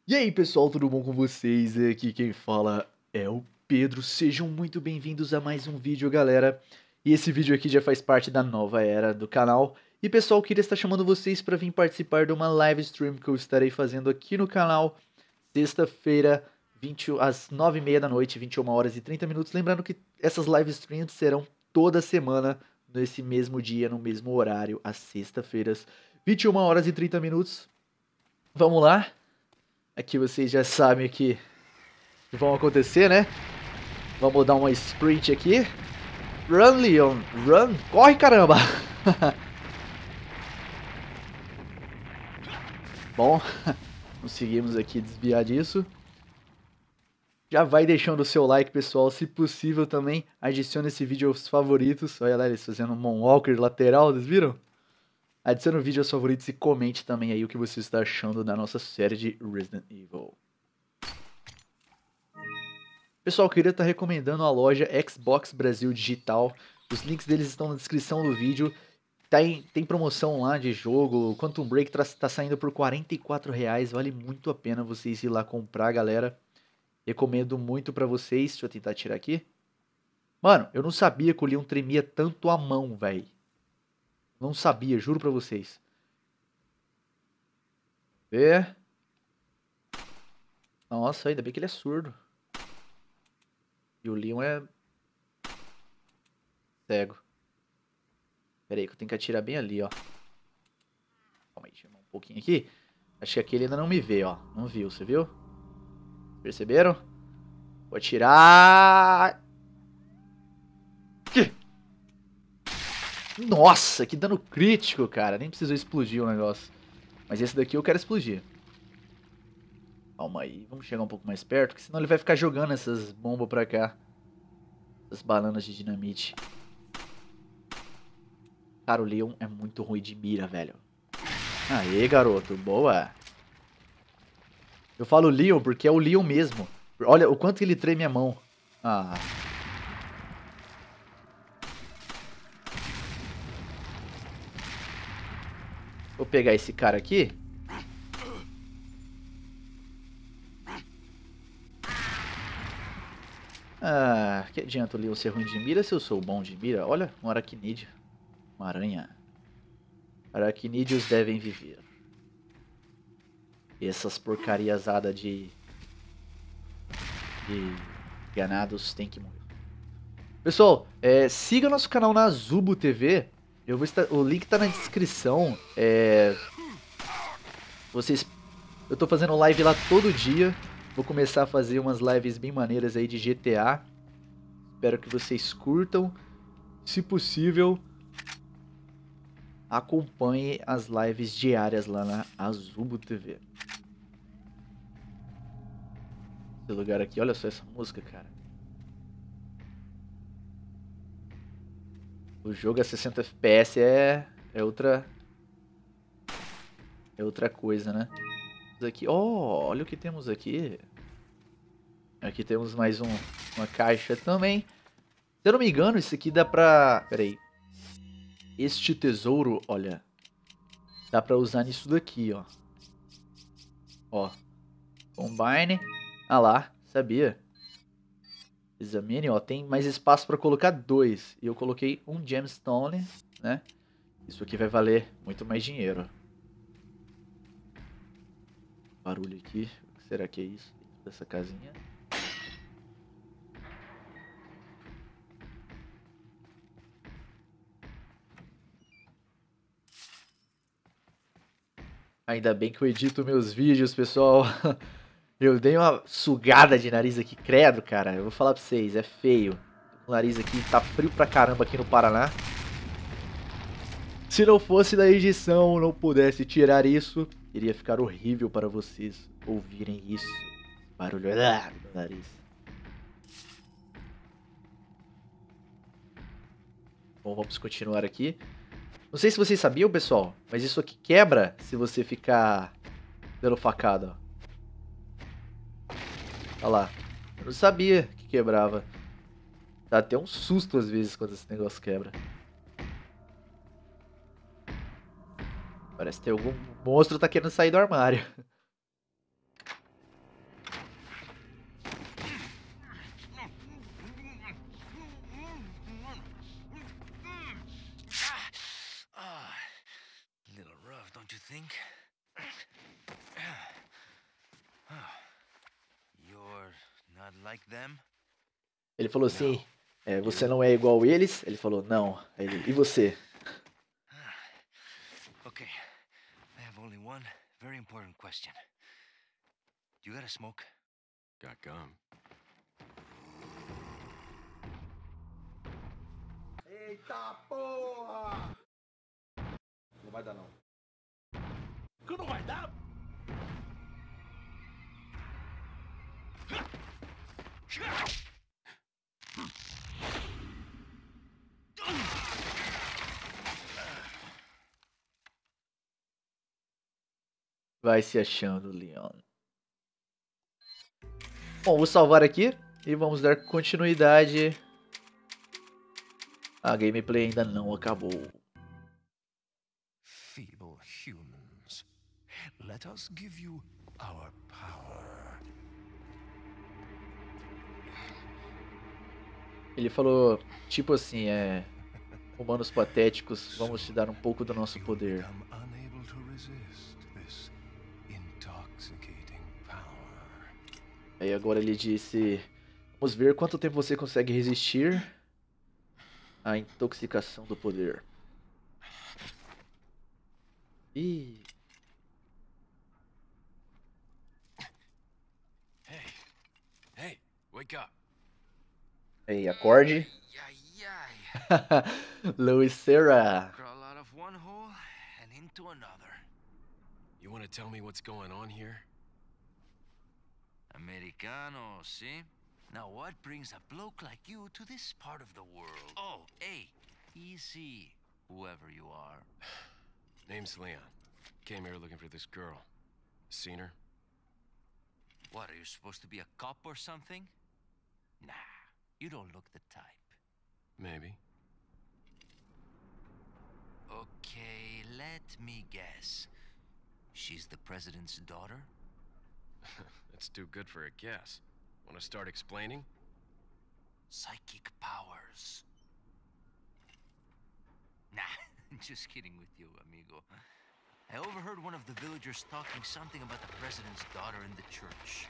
E aí pessoal, tudo bom com vocês? Aqui quem fala é o Pedro, sejam muito bem-vindos a mais um vídeo, galera. E esse vídeo aqui já faz parte da nova era do canal. E pessoal, queria estar chamando vocês para vir participar de uma live stream que eu estarei fazendo aqui no canal, sexta-feira, às 9h30 da noite, 21 horas e 30 minutos. Lembrando que essas live streams serão toda semana, nesse mesmo dia, no mesmo horário, às sexta-feiras, 21 horas e 30 minutos. Vamos lá? Aqui vocês já sabem que vão acontecer, né? Vamos dar uma sprint aqui. Run, Leon, run. Corre, caramba. Bom, conseguimos aqui desviar disso. Já vai deixando o seu like, pessoal. Se possível também, adicione esse vídeo aos favoritos. Olha lá, eles fazendo um Moonwalker lateral, vocês viram? Adicione o vídeo aos favoritos e comente também aí o que você está achando da nossa série de Resident Evil. Pessoal, eu queria estar recomendando a loja Xbox Brasil Digital. Os links deles estão na descrição do vídeo. Tem promoção lá de jogo. Quantum Break tá saindo por R$ 44. Vale muito a pena vocês ir lá comprar, galera. Recomendo muito pra vocês. Deixa eu tentar tirar aqui. Mano, eu não sabia que o Leon tremia tanto a mão, velho. Não sabia, juro pra vocês. Vê. Nossa, ainda bem que ele é surdo. E o Leon é cego. Pera aí que eu tenho que atirar bem ali, ó. Calma aí, chamar um pouquinho aqui. Acho que aqui ele ainda não me vê, ó. Não viu, você viu? Perceberam? Vou atirar. Nossa, que dano crítico, cara. Nem precisou explodir o negócio. Mas esse daqui eu quero explodir. Calma aí, vamos chegar um pouco mais perto, porque senão ele vai ficar jogando essas bombas pra cá. Essas bananas de dinamite. Cara, o Leon é muito ruim de mira, velho. Aê, garoto, boa. Eu falo Leon porque é o Leon mesmo. Olha o quanto ele treme a mão. Ah. Vou pegar esse cara aqui. Ah, que adianta o Leon ser ruim de mira se eu sou bom de mira? Olha, um aracnídeo. Uma aranha. Aracnídeos devem viver. E essas porcariasadas de ganados tem que morrer. Pessoal, siga nosso canal na Azubo TV. O link tá na descrição. Eu tô fazendo live lá todo dia. Vou começar a fazer umas lives bem maneiras aí de GTA. Espero que vocês curtam. Se possível, acompanhe as lives diárias lá na Azubo TV. Esse lugar aqui, olha só essa música, cara. O jogo a 60 FPS é outra coisa, né? Aqui, olha o que temos aqui. Aqui temos mais uma caixa também. Se eu não me engano, isso aqui dá pra... Pera aí. Este tesouro, olha. Dá pra usar nisso daqui, ó. Ó. Combine. Ah lá, sabia. Examine, ó. Tem mais espaço pra colocar 2. E eu coloquei um gemstone, né? Isso aqui vai valer muito mais dinheiro. Barulho aqui. O que será que é isso? Dentro dessa casinha. Ainda bem que eu edito meus vídeos, pessoal. Eu dei uma sugada de nariz aqui, credo, cara. Eu vou falar pra vocês, é feio. O nariz aqui tá frio pra caramba aqui no Paraná. Se não fosse da edição, não pudesse tirar isso, iria ficar horrível para vocês ouvirem isso. Barulho no nariz. Bom, vamos continuar aqui. Não sei se vocês sabiam, pessoal, mas isso aqui quebra se você ficar dando facada, ó. Olha lá. Eu não sabia que quebrava. Dá até um susto às vezes quando esse negócio quebra. Parece que tem algum monstro tá querendo sair do armário. like them? Ele falou assim, você não é igual eles? Ele falou, não. Aí ele, e você? Okay, I have only one very important question. You got a smoke? Got gum. Eita porra! Não vai dar não. Que não vai dar? Vai se achando, Leon. Bom, vou salvar aqui e vamos dar continuidade. A gameplay ainda não acabou. Feeble humans, let us give you our power. Ele falou, tipo assim, humanos patéticos, vamos te dar um pouco do nosso poder. Become unable to resist this intoxicating power. Aí agora ele disse, vamos ver quanto tempo você consegue resistir à intoxicação do poder. Ih, Hey, wake up. aí, acorde. Yay. Louis Serra. Crawl out of one hole and into another. You want to tell me what's going on here? Americano, see? Now what brings a bloke like you to this part of the world? Oh, hey, easy, whoever you are. Name's Leon. Came here looking for this girl. Seen her? What, are you supposed to be a cop or something? Nah, you don't look the type. Maybe. Okay, let me guess. She's the president's daughter? That's too good for a guess. Want to start explaining? Psychic powers. Nah, just kidding with you, amigo. I overheard one of the villagers talking something about the president's daughter in the church.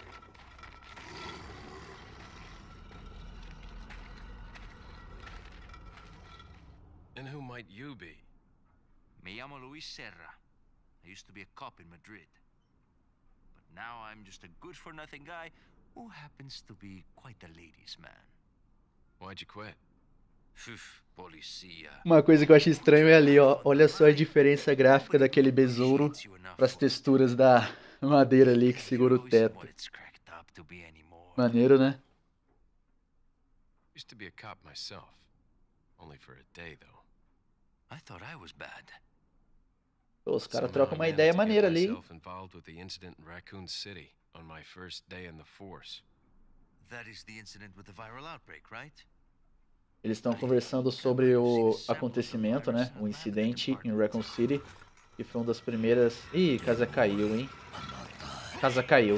And who might you be? Me llamo Luis Serra. I used to be a cop in Madrid. But now I'm just a good-for-nothing guy who happens to be quite a ladies' man. Why'd you quit? Policia. Uma coisa que eu achei estranho é ali, ó. Olha só a diferença gráfica daquele besouro para as texturas da madeira ali que segura o teto. Maneiro, né? Used to be a cop myself. Only for a day, though. I thought I was bad. Pô, os caras Somehow trocam I uma managed ideia to get maneira ali, hein? myself involved with the incident in Raccoon City on my first day in the force. That is the incident with the viral outbreak, right? Eles estão conversando sobre o acontecimento, né? O incidente em Raccoon City. Que foi uma das primeiras... Ih, casa caiu, hein? Casa caiu.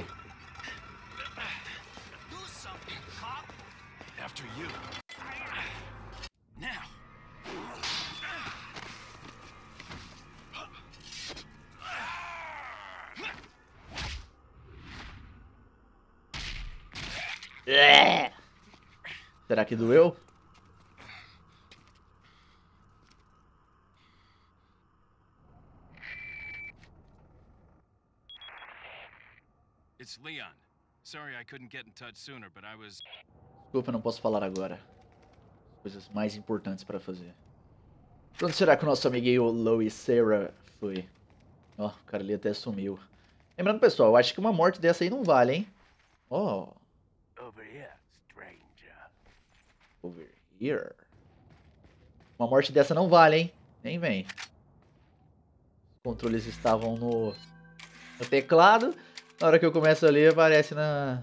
After you. Now. Será que doeu? It's Leon. Sorry I couldn't get in touch sooner, but I was... Desculpa, eu não posso falar agora. Coisas mais importantes para fazer. Pra onde será que o nosso amiguinho Louis Serra foi? Ó, o cara ali até sumiu. Lembrando, pessoal, eu acho que uma morte dessa aí não vale, hein? Ó. Over here, stranger. Over here. Uma morte dessa não vale, hein? Nem vem. Os controles estavam no teclado. Na hora que eu começo a ler, aparece na...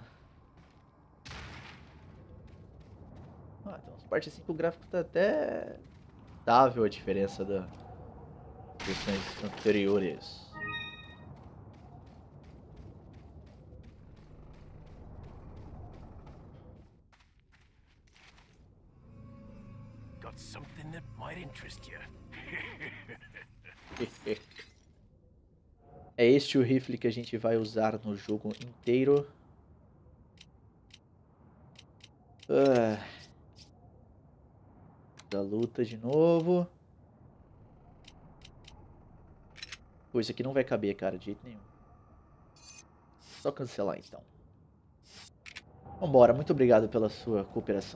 Ah, então as partes assim que o gráfico tá até... Dável a diferença das versões anteriores. Got something that might interest you. É este o rifle que a gente vai usar no jogo inteiro. Da luta de novo. Pô, isso aqui não vai caber, cara, de jeito nenhum. Só cancelar, então. Vambora, muito obrigado pela sua cooperação.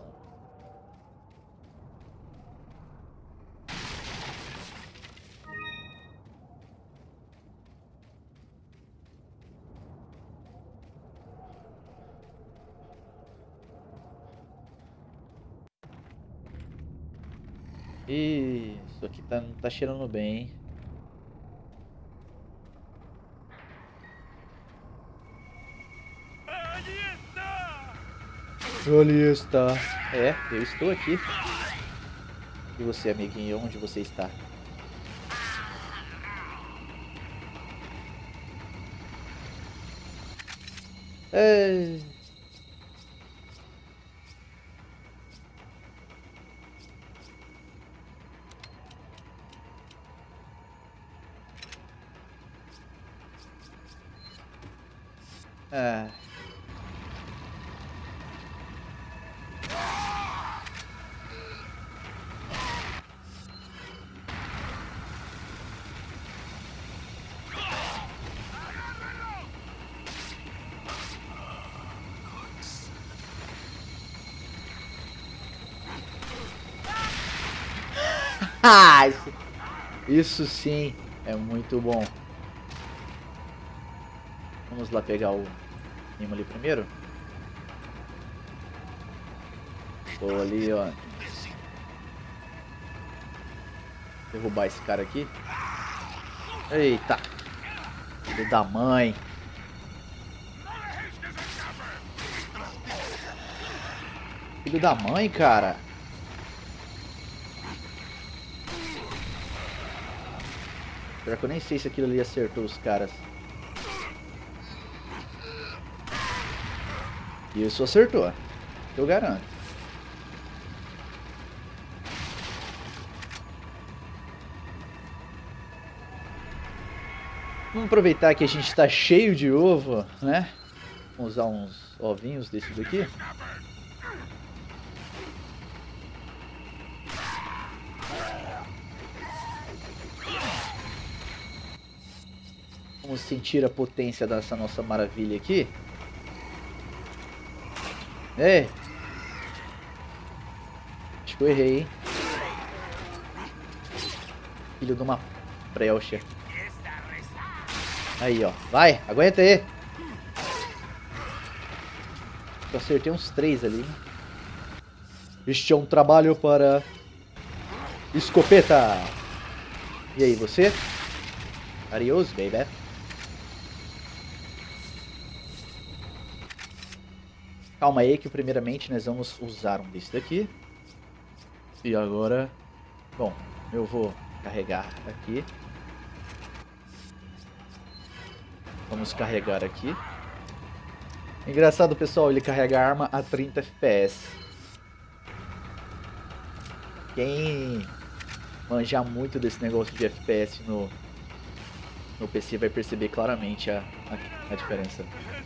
Isso aqui não tá cheirando bem, hein? Ali está. É, eu estou aqui. E você, amiguinho, onde você está? É... Ah. Ah, isso sim é muito bom. Vamos lá pegar o Nimo ali primeiro. Vou ali, ó. Derrubar esse cara aqui. Eita. Filho da mãe. Filho da mãe, cara. Será que eu nem sei se aquilo ali acertou os caras? Isso acertou. Eu garanto. Vamos aproveitar que a gente está cheio de ovo, né? Vamos usar uns ovinhos desse daqui. Vamos sentir a potência dessa nossa maravilha aqui. É. Acho que eu errei, hein? Filho de uma prelcha. Aí, ó. Vai, aguenta aí. Eu acertei uns 3 ali. Este é um trabalho para escopeta. E aí, você? Adiós, baby. Calma aí que primeiramente nós vamos usar um desse daqui. E agora... Bom, eu vou carregar aqui. Vamos carregar aqui. Engraçado, pessoal, ele carrega a arma a 30 FPS. Quem manjar muito desse negócio de FPS no PC vai perceber claramente a diferença.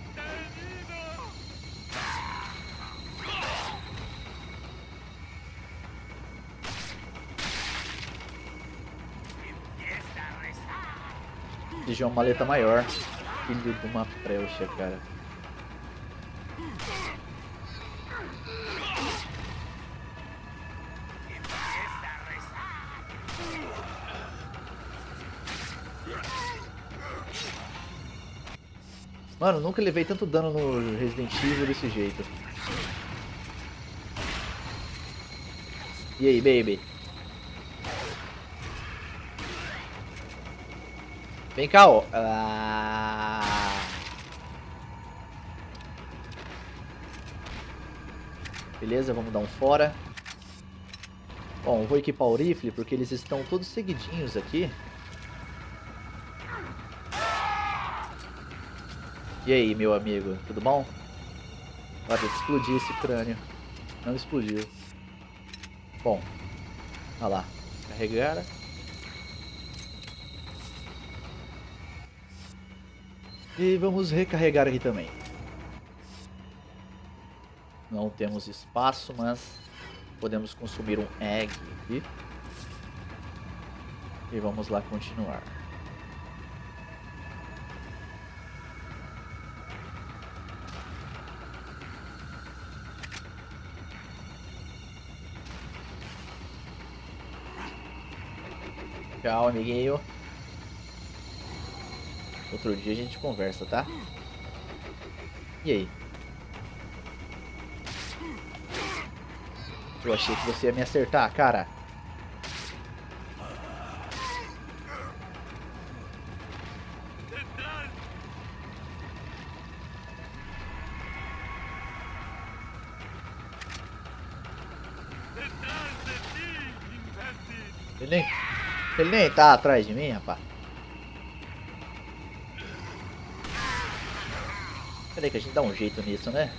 Exige uma maleta maior. Filho de uma prelcha, cara. Mano, nunca levei tanto dano no Resident Evil desse jeito. E aí, baby? Vem cá, ó. Beleza, vamos dar um fora. Bom, vou equipar o rifle porque eles estão todos seguidinhos aqui. E aí, meu amigo, tudo bom? Olha, explodir esse crânio. Não explodiu. Bom, olha lá. Carregar. E vamos recarregar aqui também. Não temos espaço, mas podemos consumir um egg aqui. E vamos lá continuar. Tchau, amiguinho. Outro dia a gente conversa, tá? E aí? Eu achei que você ia me acertar, cara. Ele nem tá atrás de mim, rapaz. Peraí que a gente dá um jeito nisso, né?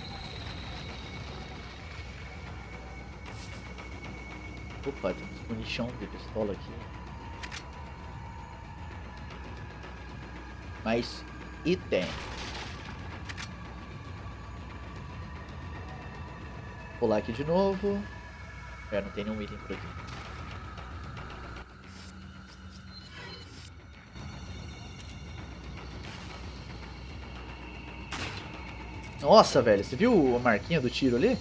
Opa, tem munição de pistola aqui. Mas item. Vou pular aqui de novo. Não tem nenhum item por aqui. Nossa, velho, você viu a marquinha do tiro ali?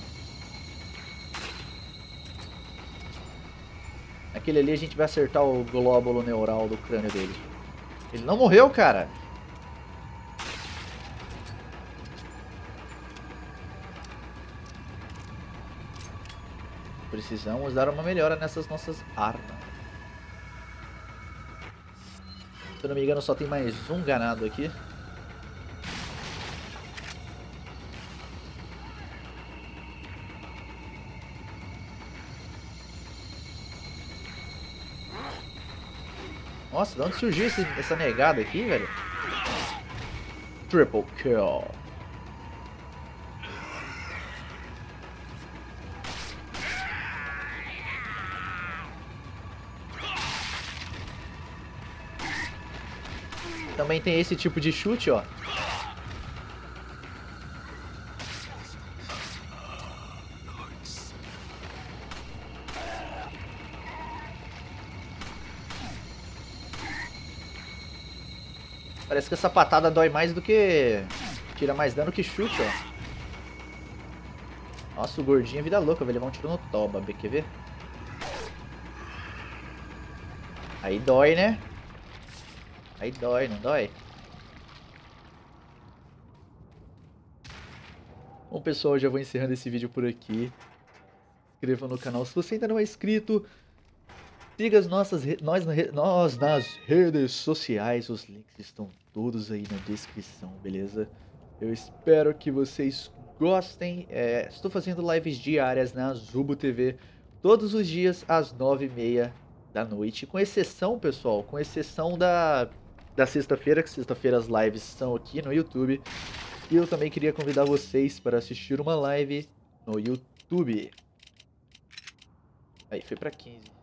Aquele ali a gente vai acertar o glóbulo neural do crânio dele. Ele não morreu, cara. Precisamos dar uma melhora nessas nossas armas. Se eu não me engano, só tem mais um ganado aqui. Nossa, de onde surgiu essa negada aqui, velho? Triple kill. Também tem esse tipo de chute, ó. Parece que essa patada dói mais do que... Tira mais dano que chute, ó. Nossa, o gordinho é vida louca, vai levar um tiro no toba, quer ver? Aí dói, né? Aí dói, não dói? Bom, pessoal, já vou encerrando esse vídeo por aqui. Se inscreva no canal se você ainda não é inscrito. Siga nós nas redes sociais, os links estão todos aí na descrição, beleza? Eu espero que vocês gostem. Estou fazendo lives diárias na Zubo TV, todos os dias às 9h30 da noite, com exceção, pessoal, com exceção da sexta-feira, que sexta-feira as lives são aqui no YouTube. E eu também queria convidar vocês para assistir uma live no YouTube. Aí, foi para 15.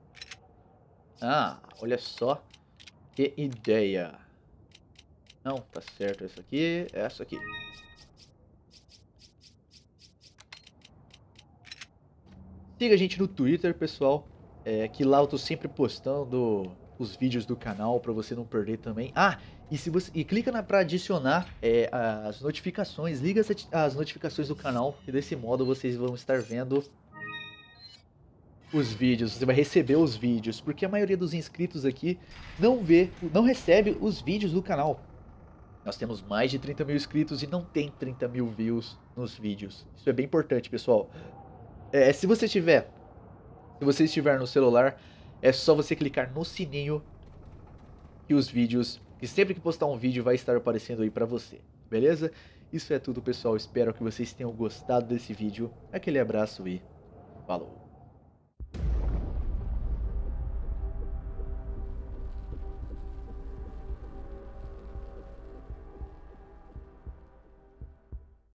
Ah, olha só que ideia. Não, tá certo. Essa aqui, essa aqui. Siga a gente no Twitter, pessoal. Que lá eu tô sempre postando os vídeos do canal pra você não perder também. Ah, e clica pra adicionar as notificações. Liga as notificações do canal. E desse modo vocês vão estar vendo os vídeos, você vai receber os vídeos, porque a maioria dos inscritos aqui não recebe os vídeos do canal. Nós temos mais de 30 mil inscritos e não tem 30 mil views nos vídeos. Isso é bem importante, pessoal. Se você estiver no celular, é só você clicar no sininho e os vídeos, que sempre que postar um vídeo vai estar aparecendo aí pra você, beleza? Isso é tudo, pessoal. Espero que vocês tenham gostado desse vídeo. Aquele abraço e falou!